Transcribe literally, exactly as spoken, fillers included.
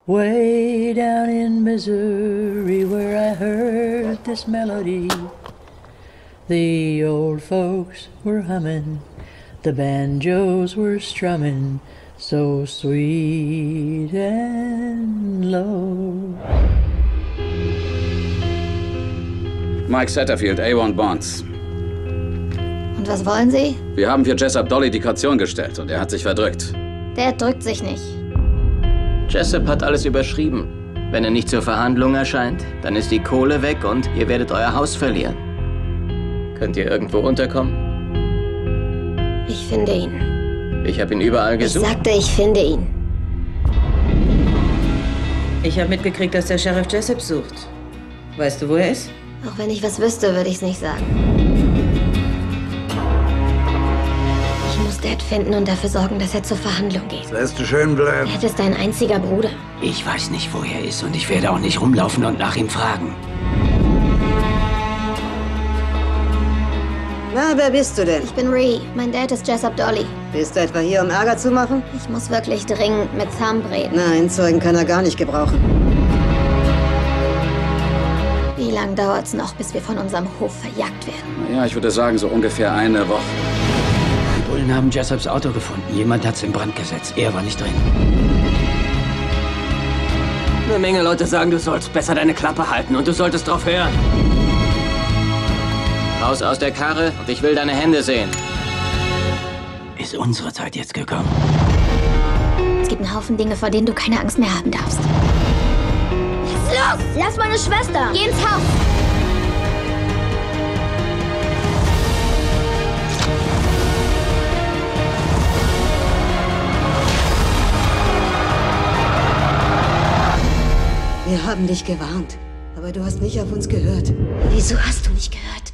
Way down in Missouri where I heard this melody, the old folks were humming, the banjos were strumming, so sweet and low. Mike Satterfield, A eins Bonds. Und was wollen Sie? Wir haben für Jessup Dolly die Kaution gestellt und er hat sich verdrückt. Der drückt sich nicht. Jessup hat alles überschrieben. Wenn er nicht zur Verhandlung erscheint, dann ist die Kohle weg und ihr werdet euer Haus verlieren. Könnt ihr irgendwo unterkommen? Ich finde ihn. Ich habe ihn überall gesucht. Ich sagte, ich finde ihn. Ich habe mitgekriegt, dass der Sheriff Jessup sucht. Weißt du, wo er ist? Auch wenn ich was wüsste, würde ich es nicht sagen. Ich muss Dad finden und dafür sorgen, dass er zur Verhandlung geht. Lässt du schön bleiben. Dad ist dein einziger Bruder. Ich weiß nicht, wo er ist und ich werde auch nicht rumlaufen und nach ihm fragen. Na, wer bist du denn? Ich bin Ree. Mein Dad ist Jessup Dolly. Bist du etwa hier, um Ärger zu machen? Ich muss wirklich dringend mit Thumb reden. Nein, Zeugen kann er gar nicht gebrauchen. Wie lange dauert's noch, bis wir von unserem Hof verjagt werden? Ja, ich würde sagen, so ungefähr eine Woche. Die Bullen haben Jessups Auto gefunden. Jemand hat's in Brand gesetzt. Er war nicht drin. Eine Menge Leute sagen, du sollst besser deine Klappe halten und du solltest drauf hören. Raus aus der Karre und ich will deine Hände sehen. Ist unsere Zeit jetzt gekommen? Es gibt einen Haufen Dinge, vor denen du keine Angst mehr haben darfst. Los! Lass meine Schwester! Geh ins Haus! Wir haben dich gewarnt, aber du hast nicht auf uns gehört. Wieso hast du nicht gehört?